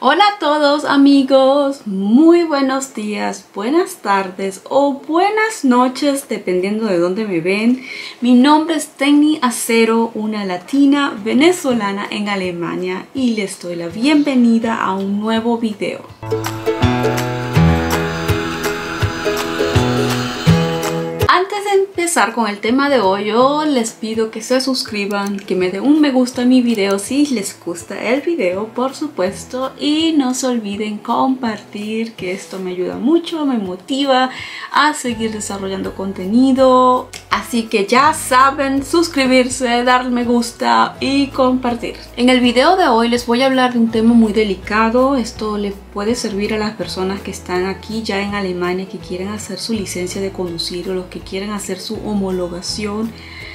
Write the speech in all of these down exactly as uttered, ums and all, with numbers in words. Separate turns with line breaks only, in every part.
Hola a todos amigos, muy buenos días, buenas tardes o buenas noches dependiendo de dónde me ven. Mi nombre es Tenny Acero, una latina venezolana en Alemania y les doy la bienvenida a un nuevo video. Antes de empezar con el tema de hoy, yo les pido que se suscriban, que me den un me gusta a mi video si les gusta el video, por supuesto, y no se olviden compartir, que esto me ayuda mucho, me motiva a seguir desarrollando contenido. Así que ya saben, suscribirse, dar me gusta y compartir. En el video de hoy les voy a hablar de un tema muy delicado. Esto le puede servir a las personas que están aquí ya en Alemania, que quieren hacer su licencia de conducir o los que quieren hacer su homologación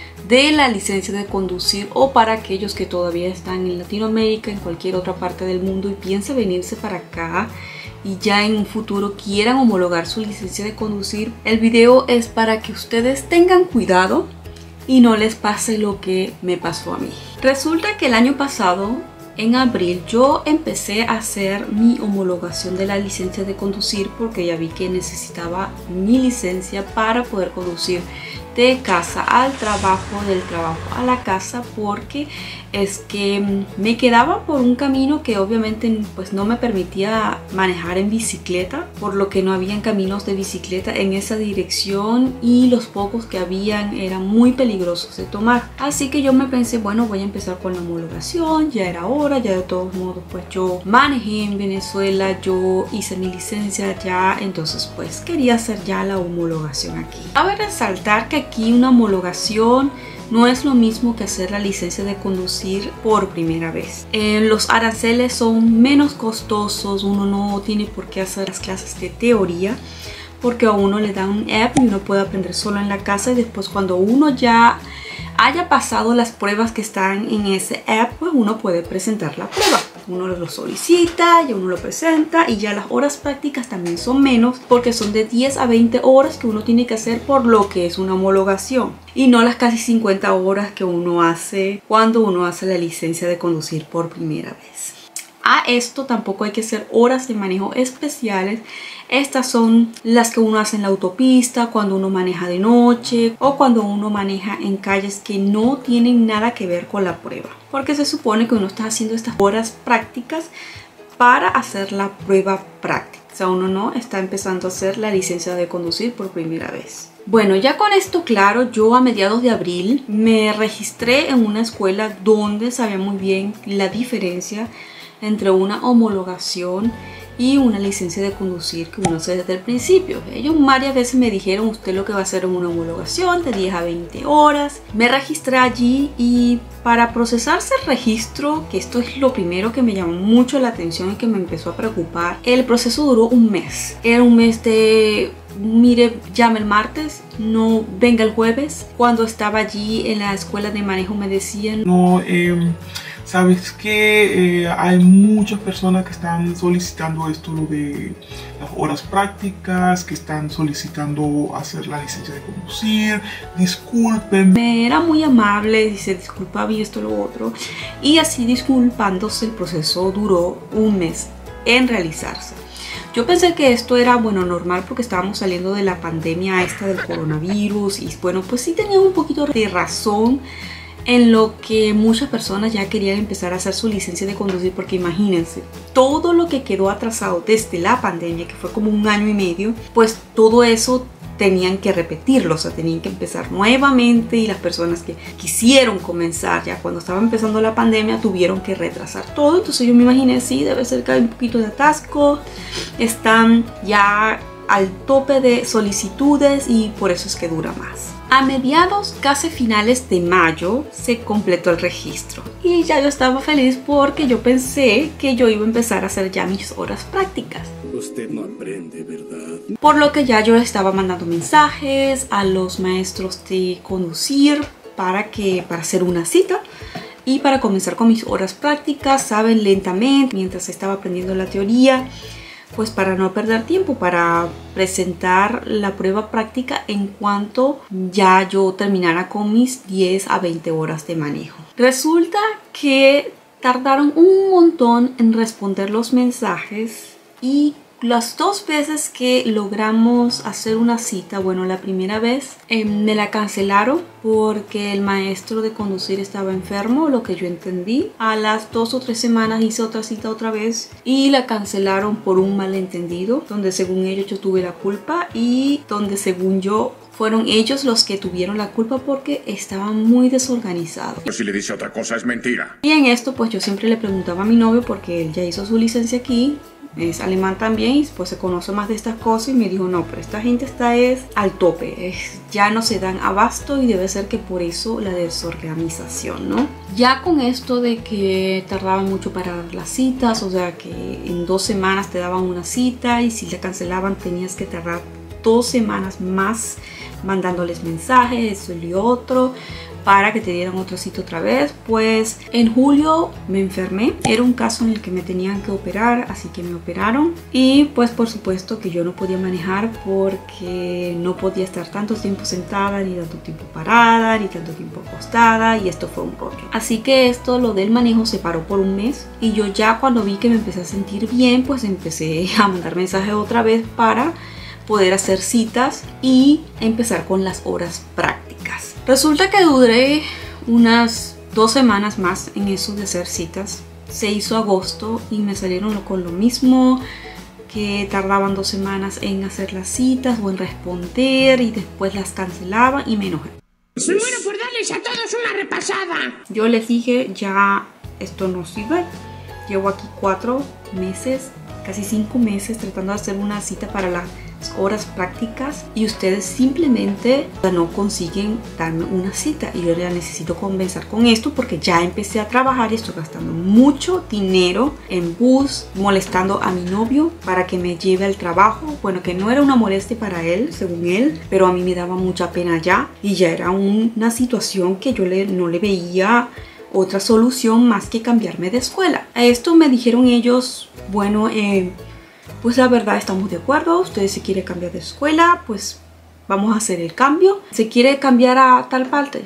de la licencia de conducir, o para aquellos que todavía están en Latinoamérica, en cualquier otra parte del mundo y piensan venirse para acá y ya en un futuro quieran homologar su licencia de conducir. El video es para que ustedes tengan cuidado y no les pase lo que me pasó a mí. Resulta que el año pasado, en abril, yo empecé a hacer mi homologación de la licencia de conducir porque ya vi que necesitaba mi licencia para poder conducir de casa al trabajo, del trabajo a la casa, porque es que me quedaba por un camino que obviamente pues no me permitía manejar en bicicleta, por lo que no habían caminos de bicicleta en esa dirección y los pocos que habían eran muy peligrosos de tomar. Así que yo me pensé, bueno, voy a empezar con la homologación, ya era hora, ya de todos modos pues yo manejé en Venezuela, yo hice mi licencia ya, entonces pues quería hacer ya la homologación aquí. Cabe resaltar que aquí una homologación no es lo mismo que hacer la licencia de conducir por primera vez. Eh, los aranceles son menos costosos, uno no tiene por qué hacer las clases de teoría porque a uno le dan un app y uno puede aprender solo en la casa, y después cuando uno ya haya pasado las pruebas que están en ese app, pues uno puede presentar la prueba. Uno lo solicita, ya uno lo presenta, y ya las horas prácticas también son menos porque son de diez a veinte horas que uno tiene que hacer por lo que es una homologación, y no las casi cincuenta horas que uno hace cuando uno hace la licencia de conducir por primera vez. A esto tampoco hay que hacer horas de manejo especiales. Estas son las que uno hace en la autopista, cuando uno maneja de noche o cuando uno maneja en calles que no tienen nada que ver con la prueba, porque se supone que uno está haciendo estas horas prácticas para hacer la prueba práctica. O sea, uno no está empezando a hacer la licencia de conducir por primera vez. Bueno, ya con esto claro, yo a mediados de abril me registré en una escuela donde sabía muy bien la diferencia entre una homologación y una licencia de conducir que uno hace desde el principio. Ellos varias veces me dijeron, usted lo que va a hacer es una homologación de diez a veinte horas. Me registré allí, y para procesarse el registro, que esto es lo primero que me llamó mucho la atención y que me empezó a preocupar, el proceso duró un mes. Era un mes de, mire, llame el martes, no venga el jueves. Cuando estaba allí en la escuela de manejo me decían,
no, eh... sabes que eh, hay muchas personas que están solicitando esto, lo de las horas prácticas, que están solicitando hacer la licencia de conducir, disculpen.
Me era muy amable, dice disculpa y esto lo otro, y así disculpándose. El proceso duró un mes en realizarse. Yo pensé que esto era, bueno, normal porque estábamos saliendo de la pandemia esta del coronavirus, y bueno, pues sí tenía un poquito de razón en lo que muchas personas ya querían empezar a hacer su licencia de conducir, porque imagínense, todo lo que quedó atrasado desde la pandemia, que fue como un año y medio, pues todo eso tenían que repetirlo, o sea, tenían que empezar nuevamente, y las personas que quisieron comenzar ya cuando estaba empezando la pandemia tuvieron que retrasar todo. Entonces yo me imaginé, sí, debe ser que hay un poquito de atasco, están ya al tope de solicitudes y por eso es que dura más. A mediados, casi finales de mayo, se completó el registro y ya yo estaba feliz porque yo pensé que yo iba a empezar a hacer ya mis horas prácticas.
Usted no aprende, ¿verdad?
Por lo que ya yo estaba mandando mensajes a los maestros de conducir para, que, para hacer una cita y para comenzar con mis horas prácticas, saben, lentamente, mientras estaba aprendiendo la teoría, pues para no perder tiempo, para presentar la prueba práctica en cuanto ya yo terminara con mis diez a veinte horas de manejo. Resulta que tardaron un montón en responder los mensajes y las dos veces que logramos hacer una cita, bueno, la primera vez eh, me la cancelaron porque el maestro de conducir estaba enfermo, lo que yo entendí. A las dos o tres semanas hice otra cita otra vez y la cancelaron por un malentendido, donde según ellos yo tuve la culpa y donde según yo fueron ellos los que tuvieron la culpa porque estaban muy desorganizados.
Si le dice otra cosa es mentira.
Y en esto pues yo siempre le preguntaba a mi novio porque él ya hizo su licencia aquí. Es alemán también y pues se conoce más de estas cosas y me dijo no, pero esta gente está es al tope, es, ya no se dan abasto y debe ser que por eso la desorganización, ¿no? Ya con esto de que tardaban mucho para dar las citas, o sea que en dos semanas te daban una cita y si la cancelaban tenías que tardar dos semanas más mandándoles mensajes, eso y otro, para que te dieran otra cita otra vez. Pues en julio me enfermé, era un caso en el que me tenían que operar, así que me operaron y pues por supuesto que yo no podía manejar porque no podía estar tanto tiempo sentada, ni tanto tiempo parada, ni tanto tiempo acostada y esto fue un rollo. Así que esto, lo del manejo se paró por un mes y yo ya cuando vi que me empecé a sentir bien, pues empecé a mandar mensajes otra vez para poder hacer citas y empezar con las horas prácticas. Resulta que duré unas dos semanas más en eso de hacer citas. Se hizo agosto y me salieron con lo mismo, que tardaban dos semanas en hacer las citas o en responder y después las cancelaban y me enojé.
Me muero por darles a todos una repasada.
Yo les dije, ya esto no sirve. Llevo aquí cuatro meses, casi cinco meses tratando de hacer una cita para las horas prácticas y ustedes simplemente no consiguen darme una cita y yo ya necesito convencer con esto porque ya empecé a trabajar y estoy gastando mucho dinero en bus, molestando a mi novio para que me lleve al trabajo. Bueno, que no era una molestia para él, según él, pero a mí me daba mucha pena ya y ya era un, una situación que yo le, no le veía otra solución más que cambiarme de escuela. A esto me dijeron ellos, bueno, eh, pues la verdad estamos de acuerdo, usted se quiere cambiar de escuela, pues vamos a hacer el cambio. Se quiere cambiar a tal parte,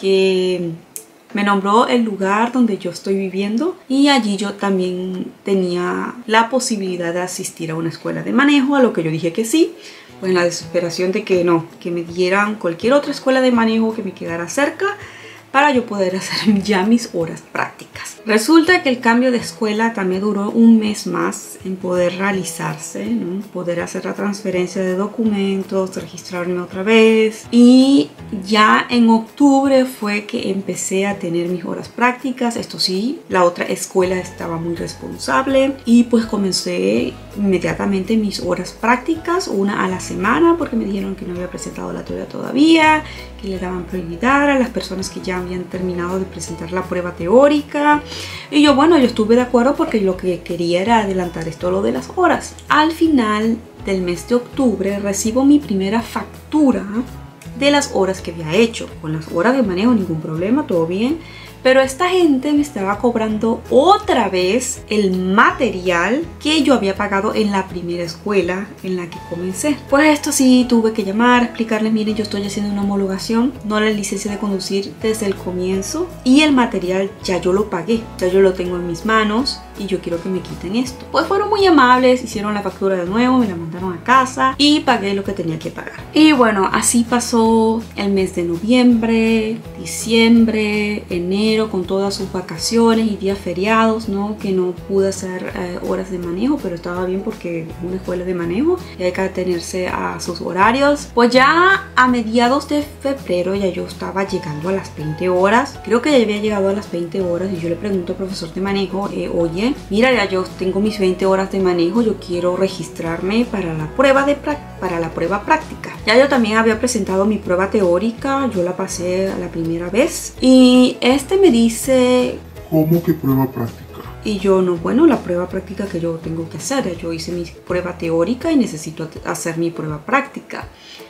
que me nombró el lugar donde yo estoy viviendo y allí yo también tenía la posibilidad de asistir a una escuela de manejo, a lo que yo dije que sí. Pues en la desesperación de que no, que me dieran cualquier otra escuela de manejo que me quedara cerca para yo poder hacer ya mis horas prácticas. Resulta que el cambio de escuela también duró un mes más en poder realizarse, ¿no? Poder hacer la transferencia de documentos, registrarme otra vez y ya en octubre fue que empecé a tener mis horas prácticas. Esto sí, la otra escuela estaba muy responsable y pues comencé inmediatamente mis horas prácticas, una a la semana, porque me dijeron que no había presentado la teoría todavía, que le daban prioridad a las personas que ya habían terminado de presentar la prueba teórica. Y yo, bueno, yo estuve de acuerdo porque lo que quería era adelantar esto lo de las horas. Al final del mes de octubre recibo mi primera factura de las horas que había hecho. Con las horas de manejo ningún problema, todo bien. Pero esta gente me estaba cobrando otra vez el material que yo había pagado en la primera escuela en la que comencé. Pues esto sí, tuve que llamar, explicarles, miren, yo estoy haciendo una homologación, no la licencia de conducir desde el comienzo y el material ya yo lo pagué, ya yo lo tengo en mis manos y yo quiero que me quiten esto. Pues fueron muy amables, hicieron la factura de nuevo, me la mandaron a casa y pagué lo que tenía que pagar. Y bueno, así pasó el mes de noviembre, diciembre, enero, con todas sus vacaciones y días feriados, ¿no? Que no pude hacer eh, horas de manejo, pero estaba bien porque es una escuela de manejo y hay que atenerse a sus horarios. Pues ya a mediados de febrero ya yo estaba llegando a las veinte horas, creo que ya había llegado a las veinte horas y yo le pregunto al profesor de manejo, eh, oye, mira, ya yo tengo mis veinte horas de manejo, yo quiero registrarme para la prueba de para la prueba práctica. Ya yo también había presentado mi prueba teórica, yo la pasé la primera vez y este me dice,
¿cómo que prueba práctica?
Y yo, no, bueno, la prueba práctica que yo tengo que hacer, yo hice mi prueba teórica y necesito hacer mi prueba práctica.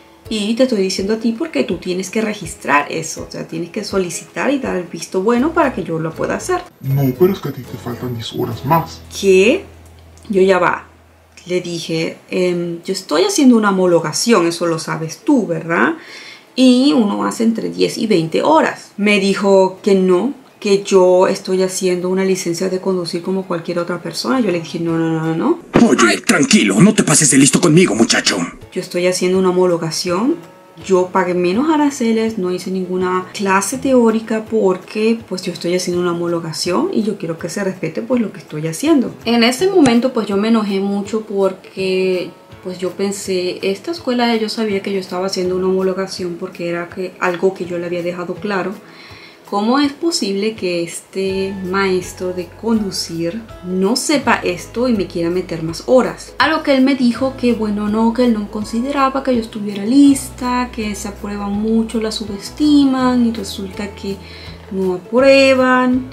Y te estoy diciendo a ti porque tú tienes que registrar eso, o sea, tienes que solicitar y dar el visto bueno para que yo lo pueda hacer.
No, pero es que a ti te faltan diez horas más.
¿Qué? Yo ya va. Le dije, ehm, yo estoy haciendo una homologación, eso lo sabes tú, ¿verdad? Y uno hace entre diez y veinte horas. Me dijo que no, que que yo estoy haciendo una licencia de conducir como cualquier otra persona. Yo le dije, no, no, no, no.
Oye, tranquilo, no te pases de listo conmigo, muchacho.
Yo estoy haciendo una homologación. Yo pagué menos aranceles, no hice ninguna clase teórica porque pues yo estoy haciendo una homologación y yo quiero que se respete pues lo que estoy haciendo. En ese momento pues yo me enojé mucho porque pues yo pensé, esta escuela yo sabía que yo estaba haciendo una homologación porque era que, algo que yo le había dejado claro. ¿Cómo es posible que este maestro de conducir no sepa esto y me quiera meter más horas? A lo que él me dijo que bueno, no, que él no consideraba que yo estuviera lista, que esa prueba mucho la subestiman y resulta que no aprueban.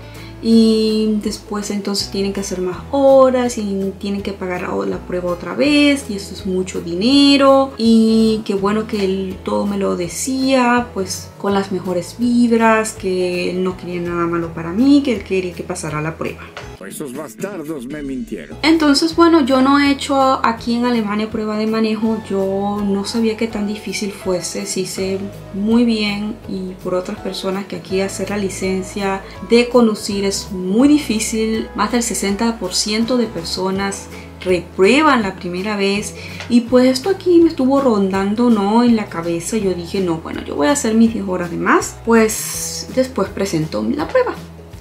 Y después entonces tienen que hacer más horas y tienen que pagar la prueba otra vez y eso es mucho dinero. Y qué bueno que él todo me lo decía pues con las mejores vibras, que él no quería nada malo para mí, que él quería que pasara la prueba.
Esos bastardos me mintieron.
Entonces bueno, yo no he hecho aquí en Alemania prueba de manejo. Yo no sabía que tan difícil fuese. Sí sé muy bien y por otras personas que aquí hacer la licencia de conducir es muy difícil. Más del sesenta por ciento de personas reprueban la primera vez y pues esto aquí me estuvo rondando no en la cabeza. Yo dije no, bueno, yo voy a hacer mis diez horas de más. Pues después presentó la prueba.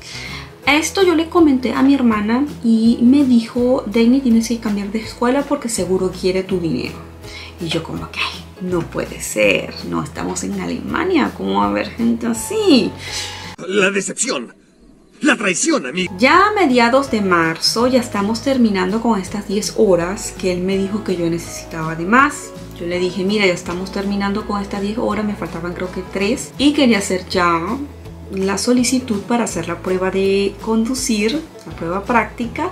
Esto yo le comenté a mi hermana y me dijo, Dagny, tienes que cambiar de escuela porque seguro quiere tu dinero. Y yo como que, ay, no puede ser, no estamos en Alemania, ¿cómo va a haber gente así?
La decepción, la traición, amigo.
Ya a mediados de marzo ya estamos terminando con estas diez horas que él me dijo que yo necesitaba de más. Yo le dije, mira, ya estamos terminando con estas diez horas, me faltaban creo que tres y quería hacer ya la solicitud para hacer la prueba de conducir, la prueba práctica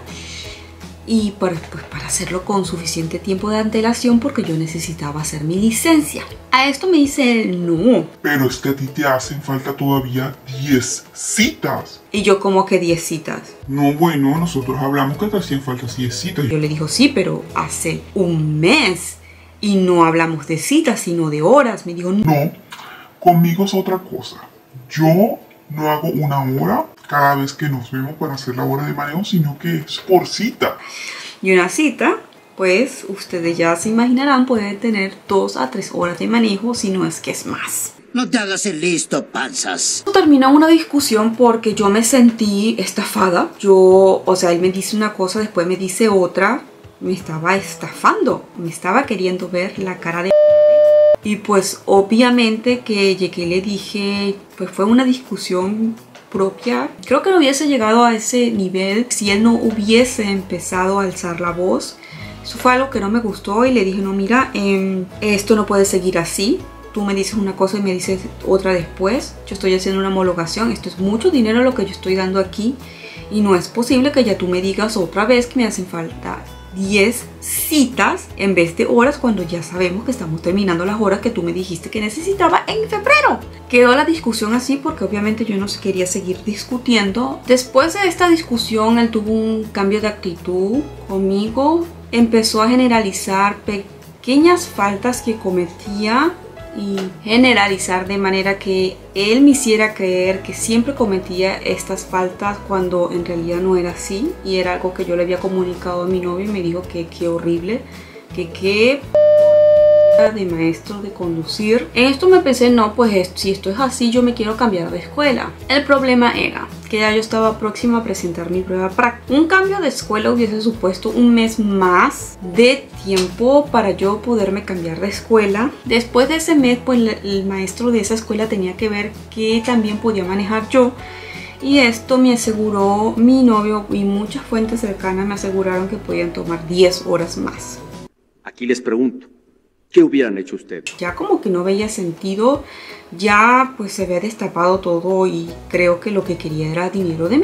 y para, pues, para hacerlo con suficiente tiempo de antelación porque yo necesitaba hacer mi licencia. A esto me dice él, no.
Pero es que a ti te hacen falta todavía diez citas.
Y yo como que diez citas.
No, bueno, nosotros hablamos que te hacían falta diez citas.
Yo le digo, sí, pero hace un mes y no hablamos de citas, sino de horas. Me dijo, no.
No, conmigo es otra cosa. Yo no hago una hora cada vez que nos vemos para hacer la hora de manejo, sino que es por cita.
Y una cita, pues ustedes ya se imaginarán, puede tener dos a tres horas de manejo, si no es que es más.
No te hagas el listo, panzas.
Terminó una discusión porque yo me sentí estafada. Yo, o sea, él me dice una cosa, después me dice otra. Me estaba estafando, me estaba queriendo ver la cara de... Y pues obviamente que llegué y le dije, pues fue una discusión propia. Creo que no hubiese llegado a ese nivel si él no hubiese empezado a alzar la voz. Eso fue algo que no me gustó y le dije, no, mira, eh, esto no puede seguir así. Tú me dices una cosa y me dices otra después. Yo estoy haciendo una homologación, esto es mucho dinero lo que yo estoy dando aquí. Y no es posible que ya tú me digas otra vez que me hacen falta diez citas en vez de horas cuando ya sabemos que estamos terminando las horas que tú me dijiste que necesitaba en febrero. Quedó la discusión así porque obviamente yo no quería seguir discutiendo. Después de esta discusión él tuvo un cambio de actitud conmigo. Empezó a generalizar pequeñas faltas que cometía y generalizar de manera que él me hiciera creer que siempre cometía estas faltas cuando en realidad no era así y era algo que yo le había comunicado a mi novio y me dijo que qué horrible, que qué de maestro de conducir. En esto me pensé, no, pues si esto es así yo me quiero cambiar de escuela. El problema era que ya yo estaba próxima a presentar mi prueba práctica. Un cambio de escuela hubiese supuesto un mes más de tiempo para yo poderme cambiar de escuela. Después de ese mes pues el maestro de esa escuela tenía que ver qué también podía manejar yo. Y esto me aseguró mi novio y muchas fuentes cercanas me aseguraron que podían tomar diez horas más.
Aquí les pregunto, ¿qué hubieran hecho ustedes?
Ya como que no veía sentido, ya pues se había destapado todo y creo que lo que quería era dinero de mí.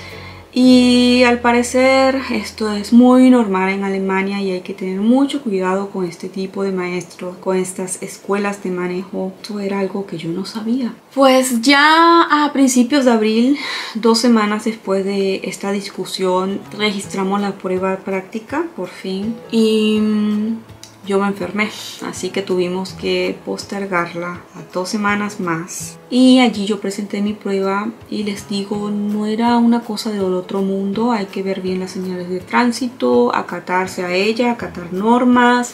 Y al parecer esto es muy normal en Alemania y hay que tener mucho cuidado con este tipo de maestros, con estas escuelas de manejo. Esto era algo que yo no sabía. Pues ya a principios de abril, dos semanas después de esta discusión, registramos la prueba práctica por fin. Y yo me enfermé, así que tuvimos que postergarla a dos semanas más. Y allí yo presenté mi prueba y les digo, no era una cosa del otro mundo. Hay que ver bien las señales de tránsito, acatarse a ella, acatar normas.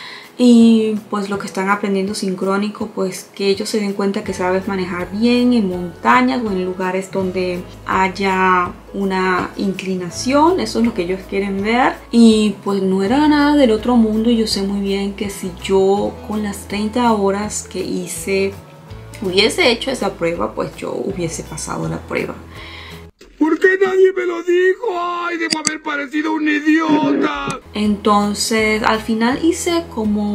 Y pues lo que están aprendiendo sincrónico, pues que ellos se den cuenta que sabes manejar bien en montañas o en lugares donde haya una inclinación. Eso es lo que ellos quieren ver. Y pues no era nada del otro mundo. Yo sé muy bien que si yo con las treinta horas que hice hubiese hecho esa prueba, pues yo hubiese pasado la prueba.
¿Por qué nadie me lo dijo? ¡Ay, debo haber parecido un idiota!
Entonces, al final hice como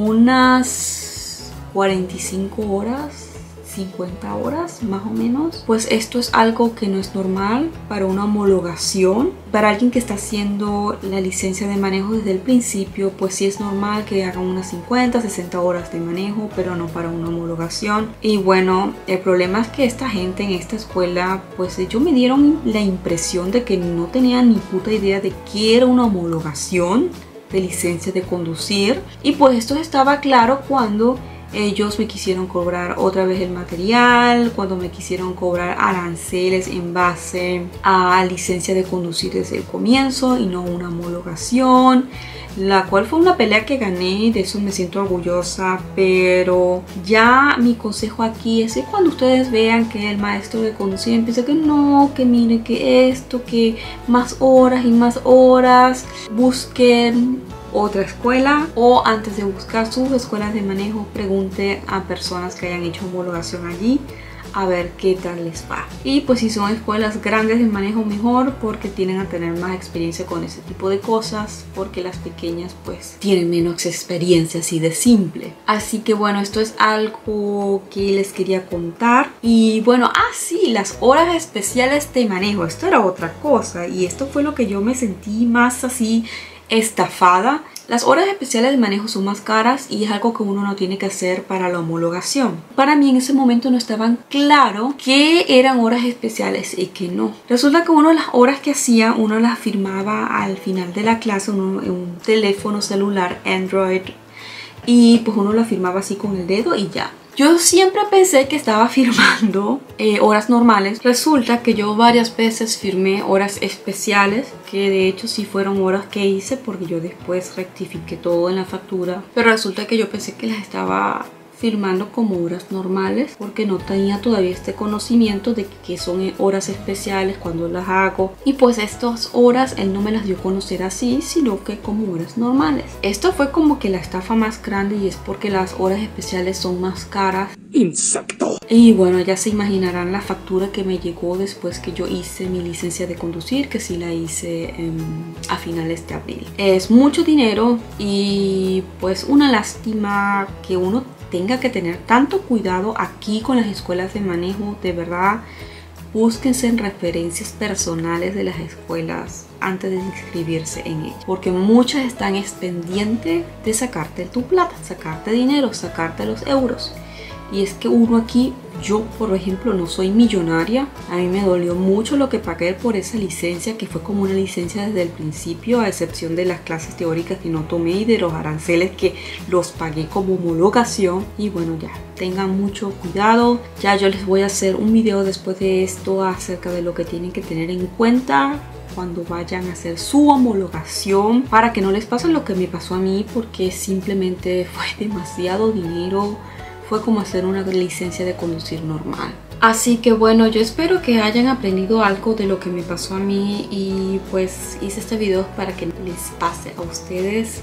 unas cuarenta y cinco horas, cincuenta horas más o menos. Pues esto es algo que no es normal para una homologación. Para alguien que está haciendo la licencia de manejo desde el principio, pues sí es normal que hagan unas cincuenta, sesenta horas de manejo, pero no para una homologación. Y bueno, el problema es que esta gente en esta escuela, pues ellos me dieron la impresión de que no tenían ni puta idea de qué era una homologación de licencia de conducir. Y pues esto estaba claro cuando ellos me quisieron cobrar otra vez el material, cuando me quisieron cobrar aranceles en base a licencia de conducir desde el comienzo y no una homologación, la cual fue una pelea que gané y de eso me siento orgullosa. Pero ya mi consejo aquí es que cuando ustedes vean que el maestro de conducir empieza que no, que mire que esto, que más horas y más horas, busquen otra escuela, o antes de buscar sus escuelas de manejo pregunte a personas que hayan hecho homologación allí a ver qué tal les va. Y pues si son escuelas grandes de manejo, mejor, porque tienen a tener más experiencia con ese tipo de cosas, porque las pequeñas pues tienen menos experiencia, así de simple. Así que bueno, esto es algo que les quería contar. Y bueno, ah sí, las horas especiales de manejo, esto era otra cosa, y esto fue lo que yo me sentí más así estafada. Las horas especiales de manejo son más caras y es algo que uno no tiene que hacer para la homologación. Para mí en ese momento no estaban claro qué eran horas especiales y qué no. Resulta que uno de las horas que hacía, uno las firmaba al final de la clase, uno en un teléfono celular Android, y pues uno la firmaba así con el dedo y ya. Yo siempre pensé que estaba firmando eh, horas normales. Resulta que yo varias veces firmé horas especiales, que de hecho sí fueron horas que hice porque yo después rectifiqué todo en la factura. Pero resulta que yo pensé que las estaba firmando como horas normales porque no tenía todavía este conocimiento de que son horas especiales cuando las hago. Y pues estas horas él no me las dio a conocer así, sino que como horas normales. Esto fue como que la estafa más grande, y es porque las horas especiales son más caras.
¡Insecto!
Y bueno, ya se imaginarán la factura que me llegó después que yo hice mi licencia de conducir, que sí la hice eh, a finales de abril. Es mucho dinero y pues una lástima que uno tenga que tener tanto cuidado aquí con las escuelas de manejo. De verdad, búsquense en referencias personales de las escuelas antes de inscribirse en ellas, porque muchas están pendientes de sacarte tu plata, sacarte dinero, sacarte los euros. Y es que uno aquí, yo por ejemplo no soy millonaria. A mí me dolió mucho lo que pagué por esa licencia, que fue como una licencia desde el principio, a excepción de las clases teóricas que no tomé y de los aranceles que los pagué como homologación. Y bueno, ya tengan mucho cuidado. Ya yo les voy a hacer un video después de esto acerca de lo que tienen que tener en cuenta cuando vayan a hacer su homologación, para que no les pase lo que me pasó a mí, porque simplemente fue demasiado dinero. Fue como hacer una licencia de conducir normal. Así que bueno, yo espero que hayan aprendido algo de lo que me pasó a mí, y pues hice este video para que les pase a ustedes.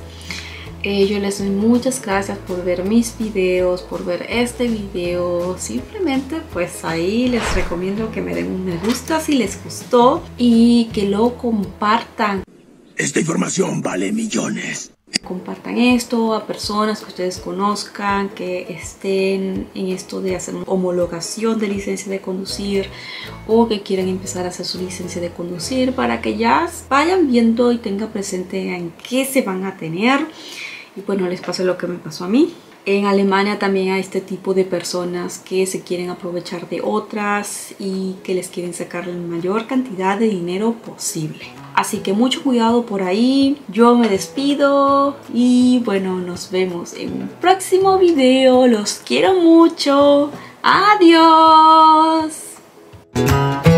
Eh, yo les doy muchas gracias por ver mis videos, por ver este video. Simplemente pues ahí les recomiendo que me den un me gusta si les gustó y que lo compartan.
Esta información vale millones.
Compartan esto a personas que ustedes conozcan, que estén en esto de hacer una homologación de licencia de conducir, o que quieran empezar a hacer su licencia de conducir, para que ya vayan viendo y tengan presente en qué se van a tener. Y bueno, les pase lo que me pasó a mí. En Alemania también hay este tipo de personas que se quieren aprovechar de otras y que les quieren sacar la mayor cantidad de dinero posible. Así que mucho cuidado por ahí. Yo me despido y bueno, nos vemos en un próximo video. Los quiero mucho. Adiós.